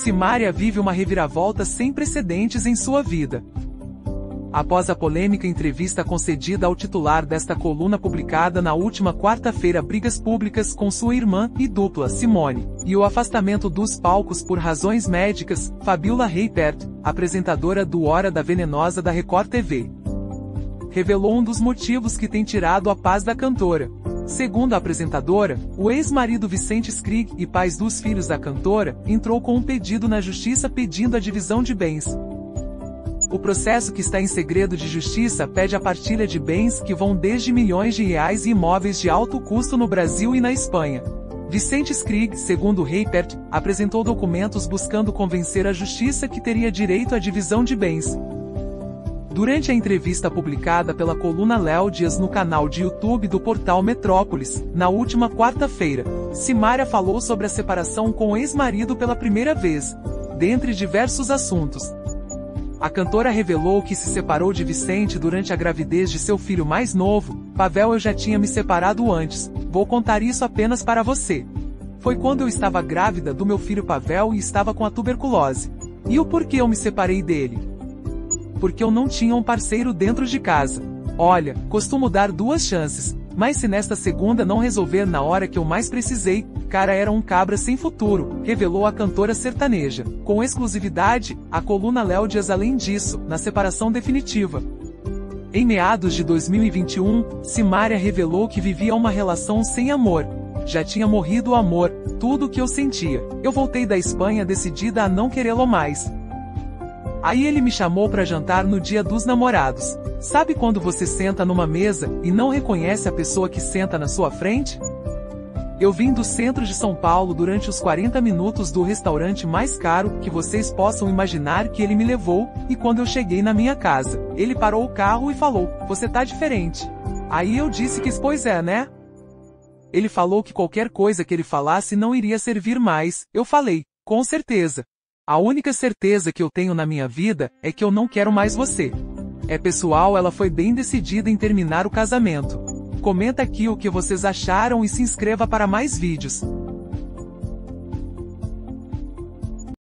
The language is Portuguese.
Simária vive uma reviravolta sem precedentes em sua vida. Após a polêmica entrevista concedida ao titular desta coluna publicada na última quarta-feira, brigas públicas com sua irmã e dupla, Simone, e o afastamento dos palcos por razões médicas, Fabiola Reipert, apresentadora do Hora da Venenosa da Record TV, revelou um dos motivos que tem tirado a paz da cantora. Segundo a apresentadora, o ex-marido Vicente Skrig e pais dos filhos da cantora, entrou com um pedido na justiça pedindo a divisão de bens. O processo, que está em segredo de justiça, pede a partilha de bens que vão desde milhões de reais e imóveis de alto custo no Brasil e na Espanha. Vicente Skrig, segundo Reipert, apresentou documentos buscando convencer a justiça que teria direito à divisão de bens. Durante a entrevista publicada pela coluna Léo Dias no canal de YouTube do portal Metrópolis, na última quarta-feira, Simária falou sobre a separação com o ex-marido pela primeira vez, dentre diversos assuntos. A cantora revelou que se separou de Vicente durante a gravidez de seu filho mais novo. Pavel: eu já tinha me separado antes, vou contar isso apenas para você. Foi quando eu estava grávida do meu filho Pavel e estava com a tuberculose. E o porquê eu me separei dele? Porque eu não tinha um parceiro dentro de casa. Olha, costumo dar 2 chances, mas se nesta segunda não resolver na hora que eu mais precisei, cara, era um cabra sem futuro, revelou a cantora sertaneja. Com exclusividade, a coluna Léo Dias. Além disso, na separação definitiva, em meados de 2021, Simária revelou que vivia uma relação sem amor. Já tinha morrido o amor, tudo o que eu sentia. Eu voltei da Espanha decidida a não querê-lo mais. Aí ele me chamou para jantar no Dia dos Namorados. Sabe quando você senta numa mesa e não reconhece a pessoa que senta na sua frente? Eu vim do centro de São Paulo durante os 40 minutos do restaurante mais caro que vocês possam imaginar que ele me levou, e quando eu cheguei na minha casa, ele parou o carro e falou: "Você tá diferente." Aí eu disse que pois é, né? Ele falou que qualquer coisa que ele falasse não iria servir mais. Eu falei: "Com certeza. A única certeza que eu tenho na minha vida é que eu não quero mais você." É pessoal, ela foi bem decidida em terminar o casamento. Comenta aqui o que vocês acharam e se inscreva para mais vídeos.